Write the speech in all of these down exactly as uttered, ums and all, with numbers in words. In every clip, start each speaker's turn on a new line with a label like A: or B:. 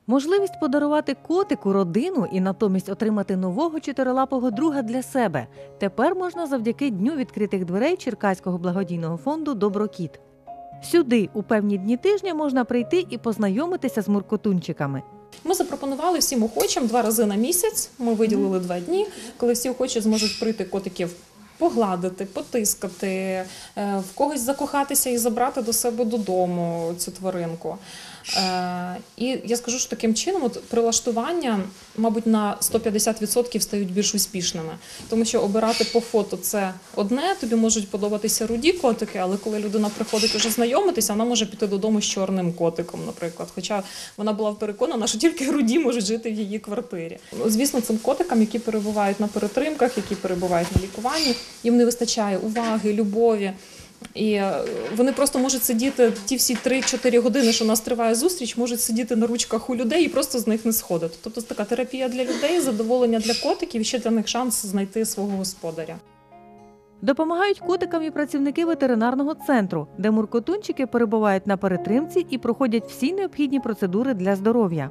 A: Можливість подарувати котику родину і натомість отримати нового чотирилапого друга для себе тепер можна завдяки Дню відкритих дверей Черкаського благодійного фонду «Доброкіт». Сюди у певні дні тижня можна прийти і познайомитися з муркотунчиками.
B: Ми запропонували всім охочим два рази на місяць, ми виділили два дні, коли всі охочі зможуть прийти котиків погладити, потискати, в когось закохатися і забрати до себе додому цю тваринку. І я скажу, що таким чином от, прилаштування, мабуть, на сто п'ятдесят відсотків стають більш успішними. Тому що обирати по фото – це одне, тобі можуть подобатися руді котики, але коли людина приходить уже знайомитися, вона може піти додому з чорним котиком, наприклад. Хоча вона була переконана, що тільки руді можуть жити в її квартирі. Звісно, цим котикам, які перебувають на перетримках, які перебувають на лікуванні, їм не вистачає уваги, любові. І вони просто можуть сидіти ті всі три-чотири години, що у нас триває зустріч, можуть сидіти на ручках у людей і просто з них не сходити. Тобто така терапія для людей, задоволення для котиків і ще для них шанс знайти свого господаря.
A: Допомагають котикам і працівники ветеринарного центру, де муркотунчики перебувають на перетримці і проходять всі необхідні процедури для здоров'я.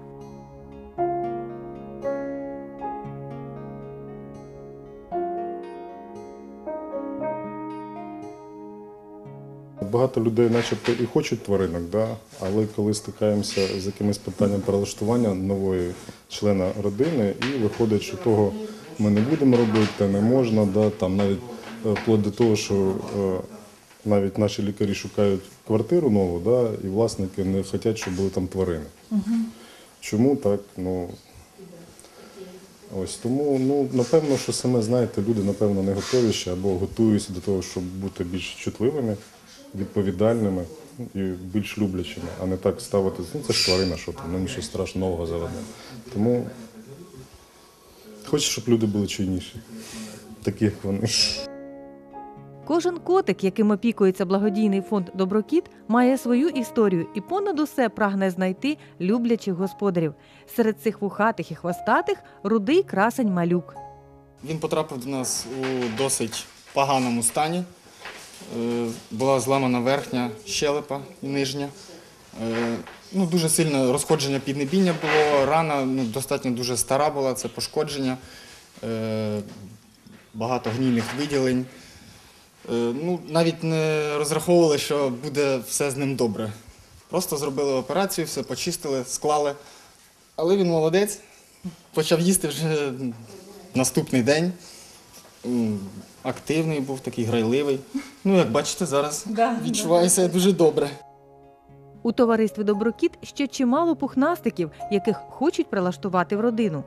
C: Багато людей начебто і хочуть тваринок, да? Але коли стикаємося з якимось питанням перелаштування нової члена родини, і виходить, що того ми не будемо робити, та не можна, да? Там навіть вплоть до того, що е, навіть наші лікарі шукають квартиру нову, да? І власники не хочуть, щоб були там тварини. Угу. Чому так? Ну, ось тому, ну, напевно, що саме, знаєте, люди, напевно, не готові ще або готуються до того, щоб бути більш чутливими, відповідальними і більш люблячими, а не так ставити, ну, це ж тварина, що там, ну, нічого страшного нового заведе. Тому хочу, щоб люди були чуйніші, такі, як вони.
A: Кожен котик, яким опікується благодійний фонд «Доброкіт», має свою історію і понад усе прагне знайти люблячих господарів. Серед цих вухатих і хвостатих – рудий красень Малюк.
D: Він потрапив до нас у досить поганому стані. Була зламана верхня щелепа і нижня. Ну, дуже сильне розходження піднебіння було, рана ну, достатньо дуже стара була, це пошкодження, багато гнійних виділень. Ну, навіть не розраховували, що буде все з ним добре. Просто зробили операцію, все почистили, склали. Але він молодець, почав їсти вже наступний день. Активний був, такий грайливий. Ну, як бачите, зараз відчуваю себе дуже добре.
A: У товаристві «Доброкіт» ще чимало пухнастиків, яких хочуть прилаштувати в родину.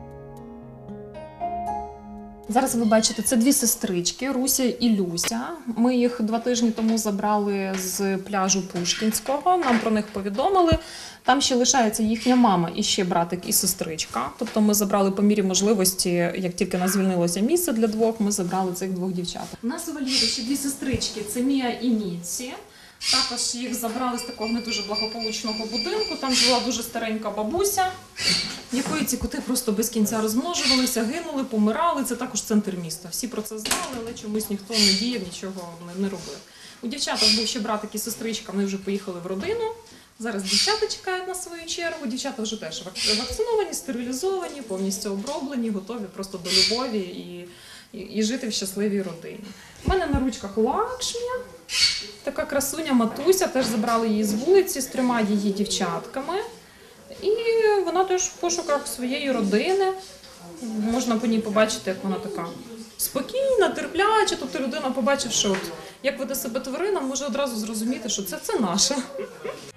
B: Зараз ви бачите, це дві сестрички, Руся і Люся. Ми їх два тижні тому забрали з пляжу Пушкінського, нам про них повідомили. Там ще лишається їхня мама і ще братик і сестричка. Тобто ми забрали по мірі можливості, як тільки нас звільнилося місце для двох, ми забрали цих двох дівчат. У нас у вольєрі ще дві сестрички, це Мія і Міці. Також їх забрали з такого не дуже благополучного будинку, там жила дуже старенька бабуся, якої ці коти просто без кінця розмножувалися, гинули, помирали. Це також центр міста. Всі про це знали, але чомусь ніхто не діяв, нічого не робив. У дівчаток був ще братик і сестричка, вони вже поїхали в родину. Зараз дівчата чекають на свою чергу. Дівчата вже теж вакциновані, стерилізовані, повністю оброблені, готові просто до любові і, і, і жити в щасливій родині. У мене на ручках Лакшмія. Така красуня Матуся, теж забрали її з вулиці з трьома її дівчатками. І вона теж в пошуках своєї родини. Можна по ній побачити, як вона така спокійна, терпляча. Тобто людина, побачивши, от, як веде себе тварина, може одразу зрозуміти, що це, це наша.